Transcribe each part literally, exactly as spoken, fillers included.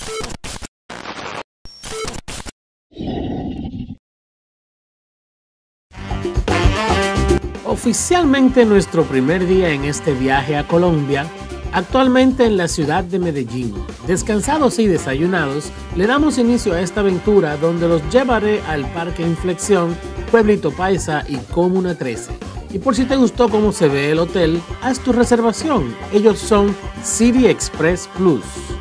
Oficialmente nuestro primer día en este viaje a Colombia, actualmente en la ciudad de Medellín. Descansados y desayunados, le damos inicio a esta aventura donde los llevaré al Parque Inflexión, Pueblito Paisa y Comuna trece. Y por si te gustó cómo se ve el hotel, haz tu reservación. Ellos son City Express Plus.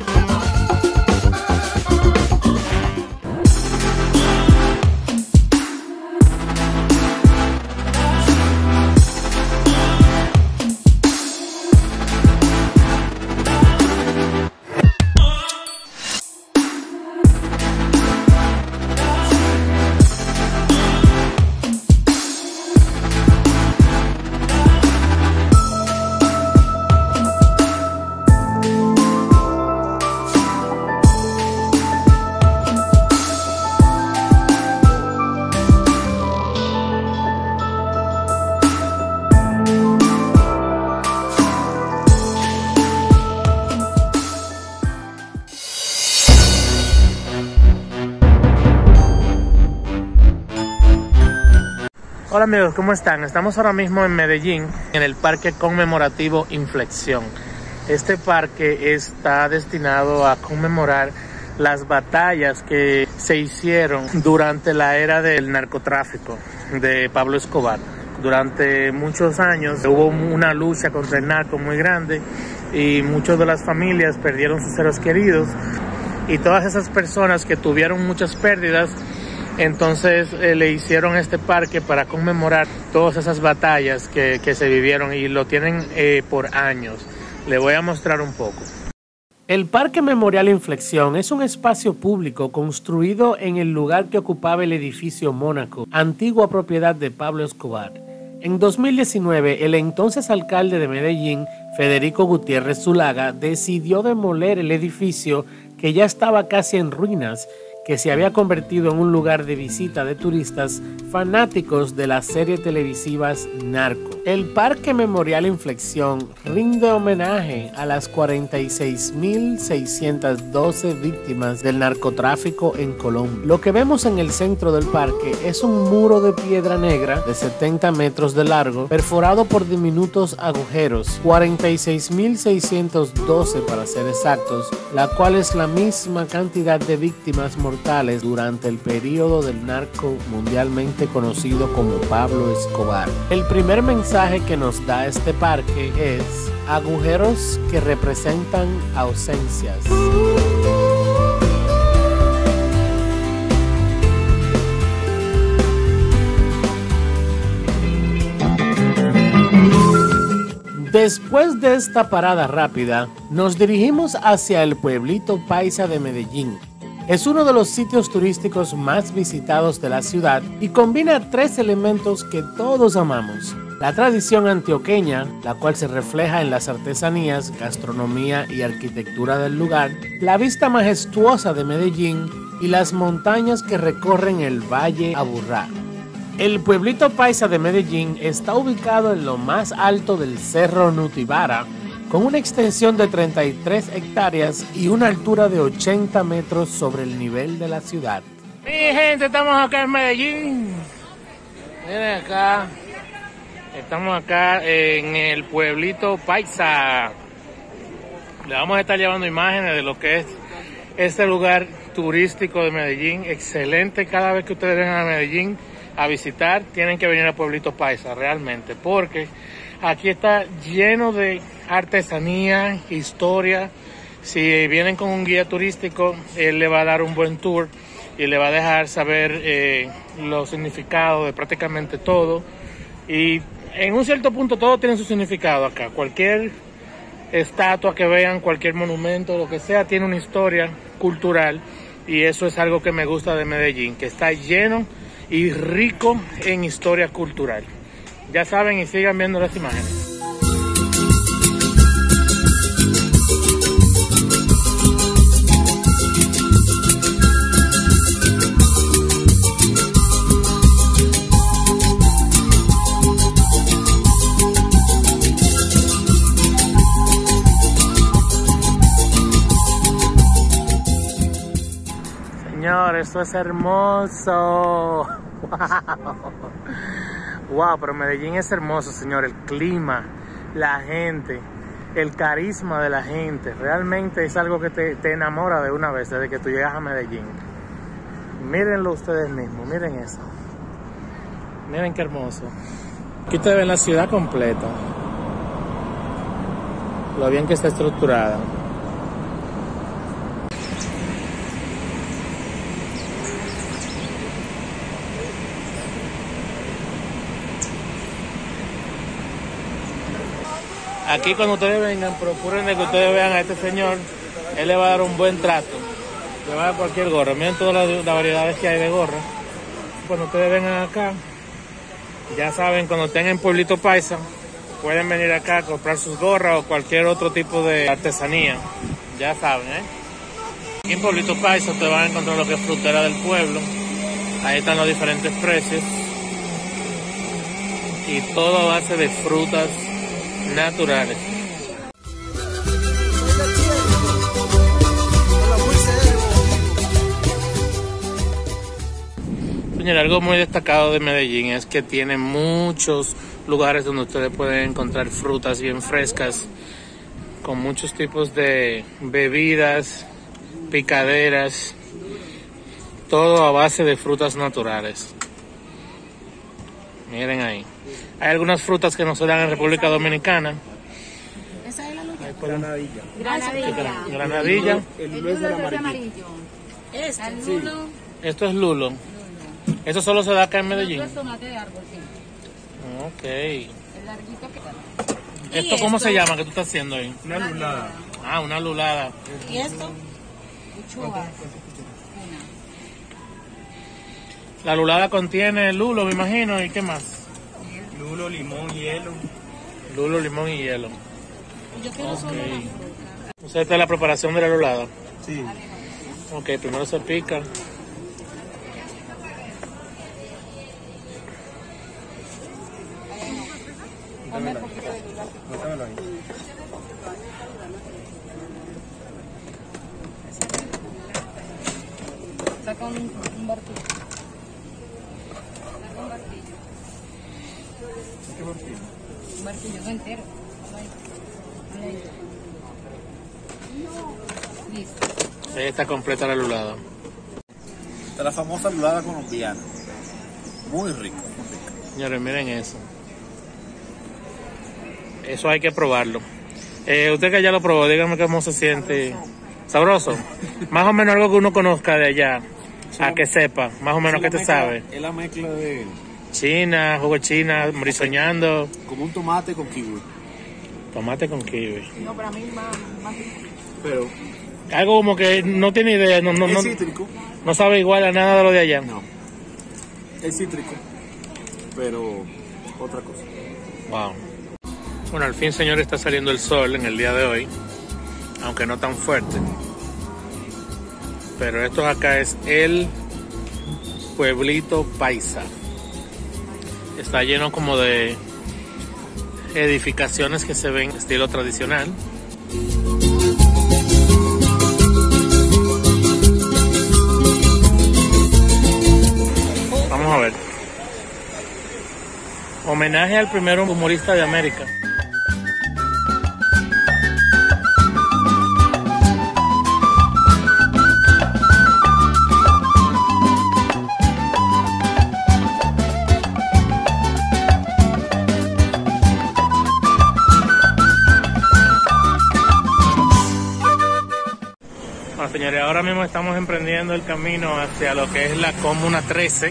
Hola amigos, ¿cómo están? Estamos ahora mismo en Medellín, en el Parque Conmemorativo Inflexión. Este parque está destinado a conmemorar las batallas que se hicieron durante la era del narcotráfico de Pablo Escobar. Durante muchos años hubo una lucha contra el narco muy grande y muchas de las familias perdieron sus seres queridos, y todas esas personas que tuvieron muchas pérdidas, entonces eh, le hicieron este parque para conmemorar todas esas batallas que, que se vivieron, y lo tienen eh, por años. Le voy a mostrar un poco. El Parque Memorial Inflexión es un espacio público construido en el lugar que ocupaba el edificio Mónaco, antigua propiedad de Pablo Escobar. En dos mil diecinueve, el entonces alcalde de Medellín, Federico Gutiérrez Zulaga, decidió demoler el edificio que ya estaba casi en ruinas, que se había convertido en un lugar de visita de turistas fanáticos de las series televisivas Narco. El Parque Memorial Inflexión rinde homenaje a las cuarenta y seis mil seiscientas doce víctimas del narcotráfico en Colombia. Lo que vemos en el centro del parque es un muro de piedra negra de setenta metros de largo, perforado por diminutos agujeros, cuarenta y seis mil seiscientos doce para ser exactos, la cual es la misma cantidad de víctimas mortales durante el periodo del narco mundialmente conocido como Pablo Escobar. El primer mensaje que nos da este parque es: agujeros que representan ausencias. Después de esta parada rápida, nos dirigimos hacia el Pueblito Paisa de Medellín. Es uno de los sitios turísticos más visitados de la ciudad y combina tres elementos que todos amamos: la tradición antioqueña, la cual se refleja en las artesanías, gastronomía y arquitectura del lugar, la vista majestuosa de Medellín y las montañas que recorren el Valle Aburrá. El Pueblito Paisa de Medellín está ubicado en lo más alto del Cerro Nutibara, con una extensión de treinta y tres hectáreas y una altura de ochenta metros sobre el nivel de la ciudad. Mi gente, estamos acá en Medellín. Miren acá. Estamos acá en el Pueblito Paisa. Le vamos a estar llevando imágenes de lo que es este lugar turístico de Medellín. Excelente. Cada vez que ustedes vengan a Medellín a visitar, tienen que venir a Pueblito Paisa realmente, porque aquí está lleno de artesanía, historia. Si vienen con un guía turístico, él le va a dar un buen tour y le va a dejar saber eh, los significados de prácticamente todo. Y en un cierto punto todo tiene su significado acá. Cualquier estatua que vean, cualquier monumento, lo que sea, tiene una historia cultural, y eso es algo que me gusta de Medellín, que está lleno y rico en historia cultural. Ya saben, y sigan viendo las imágenes. señor, esto es hermoso. Wow. Wow, pero Medellín es hermoso, señor. El clima, la gente, el carisma de la gente. Realmente es algo que te, te enamora de una vez desde que tú llegas a Medellín. Mírenlo ustedes mismos, miren eso. Miren qué hermoso. Aquí ustedes ven la ciudad completa. Lo bien que está estructurada. Aquí cuando ustedes vengan, procuren de que ustedes vean a este señor. Él le va a dar un buen trato. Le va a dar cualquier gorra. Miren todas las, las variedades que hay de gorra. Cuando ustedes vengan acá, ya saben, cuando estén en Pueblito Paisa, pueden venir acá a comprar sus gorras o cualquier otro tipo de artesanía. Ya saben, ¿eh? Aquí en Pueblito Paisa te van a encontrar lo que es frutera del pueblo. Ahí están los diferentes precios. Y todo a base de frutas naturales. Señor, algo muy destacado de Medellín es que tiene muchos lugares donde ustedes pueden encontrar frutas bien frescas, con muchos tipos de bebidas, picaderas, todo a base de frutas naturales. Miren ahí. Hay algunas frutas que no se dan en República Dominicana. ¿Esa es la lucha? Granadilla. Granadilla. Granadilla. El lulo es el amarillo. Este, el lulo. Esto es lulo. Eso solo se da acá en Medellín. Esto es tomate de árbol, sí. Ok. El larguito que... ¿Esto cómo se llama que tú estás haciendo ahí? Una lulada. Ah, una lulada. ¿Y esto? Uchuva. La lulada contiene lulo, me imagino, ¿y qué más? Lulo, limón, hielo. Lulo, limón y hielo. Yo quiero Ok. solo la fruta. O sea, esta es la preparación de la lulada. Sí. Ok, primero se pica. Ponme un poquito de lula. Bótamelo ahí. Saca un, un martillo. Saca un martillo. ¿Qué martillo? Un martillo, no entero. Ponlo ahí. Ahí. Listo. Ahí está completa la lulada. Esta es la famosa lulada colombiana. Muy rica, muy rica. Señores, miren eso. Eso hay que probarlo. Eh, usted que ya lo probó, dígame cómo se siente. ¿Sabroso? Más o menos algo que uno conozca de allá. A que sepa, más o menos que te sabe. Es la mezcla de... China, jugo de china, morisoñando. Como un tomate con kiwi. Tomate con kiwi. No, para mí más, más rico. Pero Algo como que no tiene idea, no, no, es no, cítrico. no sabe igual a nada de lo de allá. No. Es cítrico. Pero otra cosa. Wow. Bueno, al fin, señor, está saliendo el sol en el día de hoy, aunque no tan fuerte. Pero esto acá es el Pueblito Paisa. Está lleno como de edificaciones que se ven estilo tradicional. Vamos a ver. Homenaje al primer humorista de América. Bueno, señores, ahora mismo estamos emprendiendo el camino hacia lo que es la Comuna trece,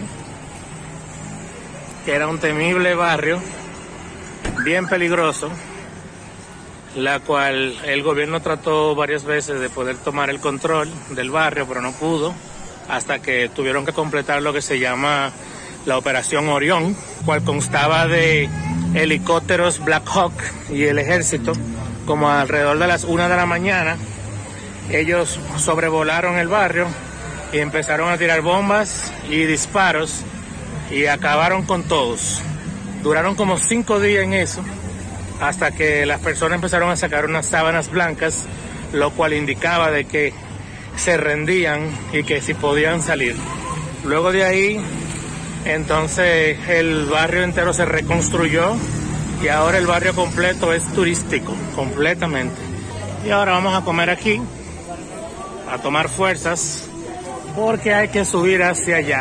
que era un temible barrio, bien peligroso, la cual el gobierno trató varias veces de poder tomar el control del barrio, pero no pudo, hasta que tuvieron que completar lo que se llama la Operación Orión, cual constaba de helicópteros Black Hawk y el ejército. Como alrededor de las una de la mañana, ellos sobrevolaron el barrio y empezaron a tirar bombas y disparos y acabaron con todos. Duraron como cinco días en eso, hasta que las personas empezaron a sacar unas sábanas blancas, lo cual indicaba de que se rendían y que si podían salir. Luego de ahí, entonces el barrio entero se reconstruyó y ahora el barrio completo es turístico, completamente. Y ahora vamos a comer aquí, a tomar fuerzas, porque hay que subir hacia allá.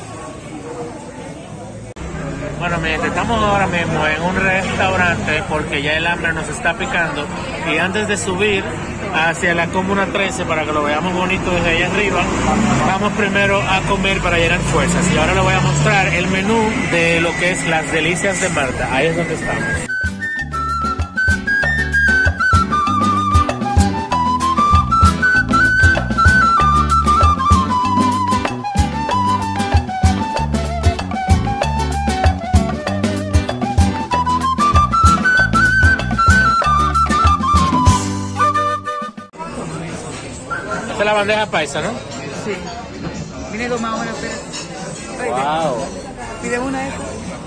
Bueno, mi gente, estamos ahora mismo en un restaurante porque ya el hambre nos está picando. Y antes de subir hacia la Comuna trece, para que lo veamos bonito desde allá arriba, vamos primero a comer para llenar fuerzas. Y ahora les voy a mostrar el menú de lo que es las delicias de Marta. Ahí es donde estamos. Esta es la bandeja paisa, ¿no? Sí. Viene lo más bueno, pero... Wow. Pide una de esas.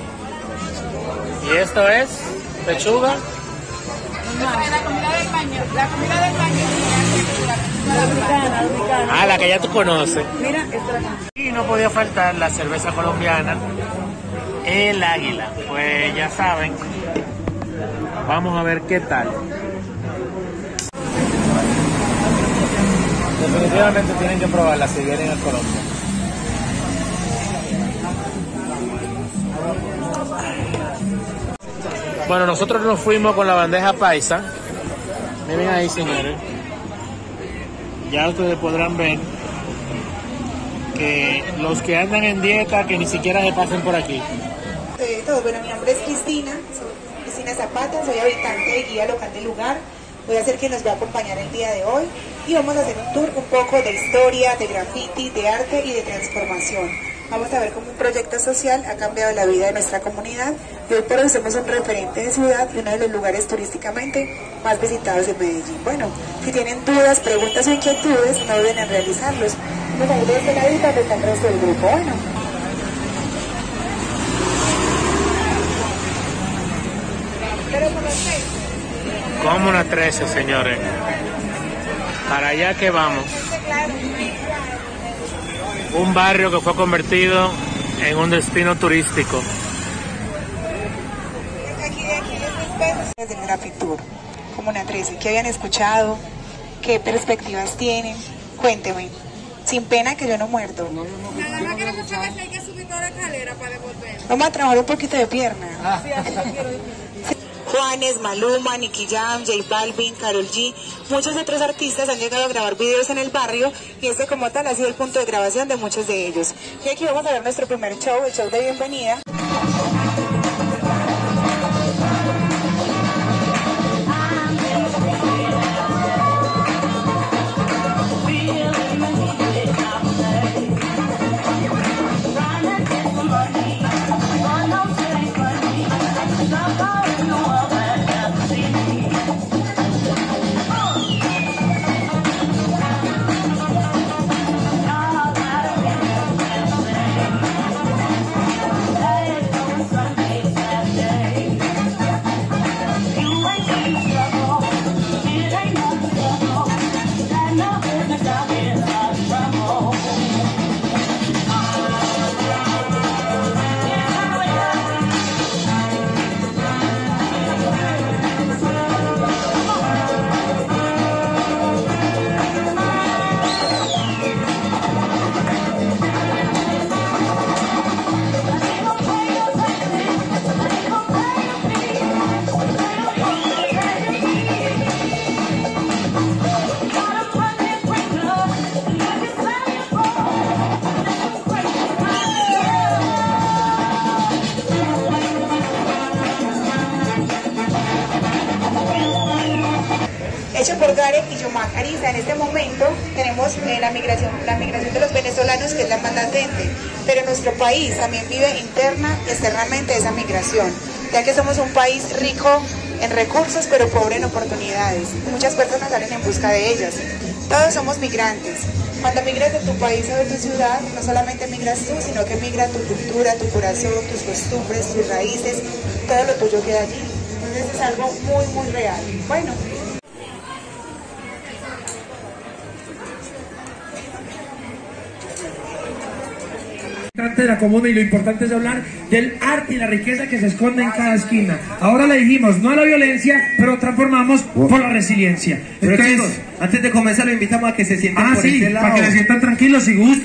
¿Y esto es pechuga? No, la comida del baño. La comida del baño. La dominicana, dominicana. Ah, la que ya tú conoces. Mira, esta es la comida. Y no podía faltar la cerveza colombiana, el Águila. Pues ya saben, vamos a ver qué tal. Definitivamente tienen que probarla si vienen a Colombia. Bueno, nosotros nos fuimos con la bandeja paisa. Miren ahí, señores. Ya ustedes podrán ver que los que andan en dieta, que ni siquiera se pasen por aquí. De todo. Bueno, mi nombre es Cristina, soy Cristina Zapata, soy habitante de guía local del lugar. Voy a ser quien nos va a acompañar el día de hoy y vamos a hacer un tour un poco de historia, de graffiti, de arte y de transformación. Vamos a ver cómo un proyecto social ha cambiado la vida de nuestra comunidad y hoy por hoy somos un referente de ciudad y uno de los lugares turísticamente más visitados de Medellín. Bueno, si tienen dudas, preguntas o inquietudes, no duden en realizarlos. Vamos a ir de este ladito donde está el resto del grupo. Bueno. Pero por los seis. Comuna trece, señores. Para allá que vamos. Un barrio que fue convertido en un destino turístico. Aquí de aquí es del Grafitur, Comuna trece. ¿Qué habían escuchado? ¿Qué perspectivas tienen? Cuénteme. Sin pena que yo no muerdo. Nada más queremos saber si hay que subir toda la escalera para devolver. Vamos a trabajar un poquito de pierna. Ah. Sí, así yo quiero. Juanes, Maluma, Nicky Jam, J Balvin, Karol G, muchos otros artistas han llegado a grabar videos en el barrio y este como tal ha sido el punto de grabación de muchos de ellos. Y aquí vamos a ver nuestro primer show, el show de bienvenida. Hecho por Gareth y Yomac Ariza. En este momento tenemos eh, la, migración, la migración de los venezolanos, que es la más latente, pero nuestro país también vive interna y externamente esa migración, ya que somos un país rico en recursos pero pobre en oportunidades. Muchas personas salen en busca de ellas. Todos somos migrantes. Cuando migras de tu país o de tu ciudad, no solamente migras tú, sino que migra tu cultura, tu curación, tus costumbres, tus raíces, todo lo tuyo queda allí. Entonces es algo muy, muy real. Bueno. importante de la comuna y lo importante es hablar del arte y la riqueza que se esconde en cada esquina. Ahora le dijimos no a la violencia, pero transformamos por la resiliencia. Pero Entonces, chicos, antes de comenzar lo invitamos a que se sienten ah, por sí, este lado. para que se sientan tranquilos si gustan.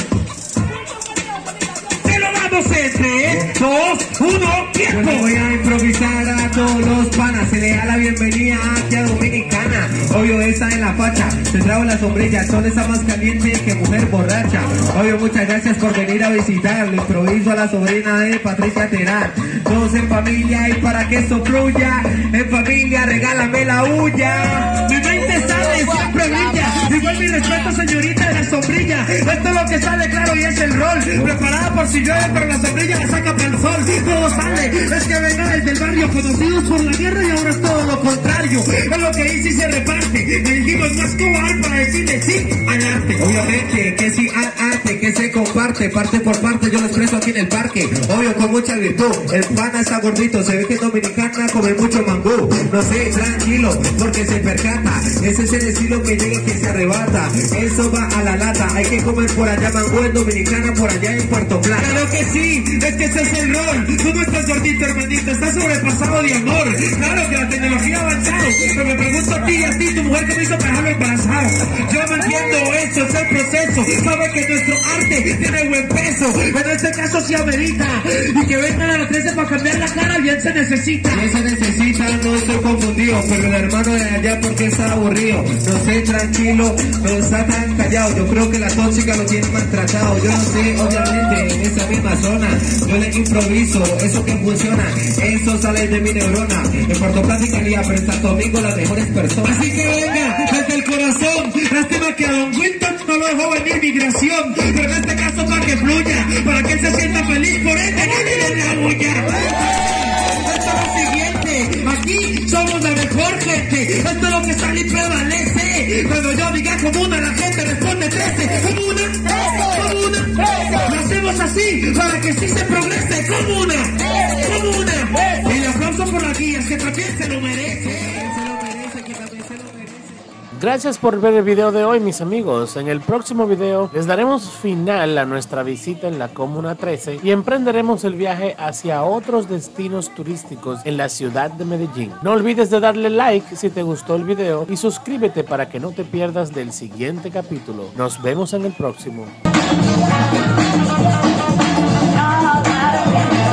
¡Se lo damos en tres, dos, uno, tiempo! Bueno, voy a improvisar a todos los panas. Se le da la bienvenida aquí a Dominicana. Obvio, esta en la facha. Se trajo la sombrilla. El sol está más caliente que mujer borracha. Obvio, muchas gracias por venir a visitar. Le improviso a la sobrina de Patricia Terán. Todos en familia y para que esto fluya. En familia, regálame la huya. Mi mente sale, siempre brilla. Igual mi respeto, señorita de la sombrilla. Esto es lo que sale claro y es el rol. Preparada por si llueve, pero la sombrilla la saca para el sol. Todo sale, es que venga desde el barrio, conocidos por la guerra y ahora es todo lo contrario. Es lo que dice y se reparte. Le dijimos más cobarde para decirle sí al arte. Obviamente que sí al arte, que se comparte, parte por parte. Yo lo expreso aquí en el parque, obvio con mucha virtud. El pana está gordito, se ve que es dominicana, come mucho mangú. No sé, tranquilo, porque se percata. Ese es el estilo que llega que se arrebata. Eso va a la lata, hay que comer por allá mangú en dominicana, por allá en Puerto Plata. Claro que sí, es que ese es el rol. Tú no estás gordito, hermanito, estás sobrepasado de amor. Claro que la tecnología ha avanzado, pero me pregunto a ti y a ti, tu mujer que me hizo dejarlo embarazado. Yo no entiendo eso, es el proceso. Sabe que nuestro arte tiene buen peso, pero en este caso sí amerita. Y que vengan a las trece para cambiar la cara, bien se necesita. Bien se necesita, no estoy confundido, pero el hermano de allá porque está aburrido. No sé, tranquilo, no está tan callado. Yo creo que la tóxica lo tiene maltratado. Yo no sé, obviamente, en esa misma zona. Yo le improviso, eso que funciona, eso sale de mi neurona. En Puerto Plata y Calía, pero en Santo Domingo las mejores personas. Así que venga, desde el corazón. Lástima que a Don Winton no lo dejó venir migración, pero en este caso para que fluya, para que él se sienta feliz, por ende no le den la bulla. Esto es lo siguiente, aquí somos la mejor gente, esto es lo que sale y prevalece. Cuando yo diga comuna, la gente responde trece, comuna, comuna, lo hacemos así, para que sí se progrese, comuna, comuna. Y el aplauso por las guías, que también se lo merece. Gracias por ver el video de hoy, mis amigos. En el próximo video les daremos final a nuestra visita en la Comuna trece y emprenderemos el viaje hacia otros destinos turísticos en la ciudad de Medellín. No olvides de darle like si te gustó el video y suscríbete para que no te pierdas del siguiente capítulo. Nos vemos en el próximo. Oh,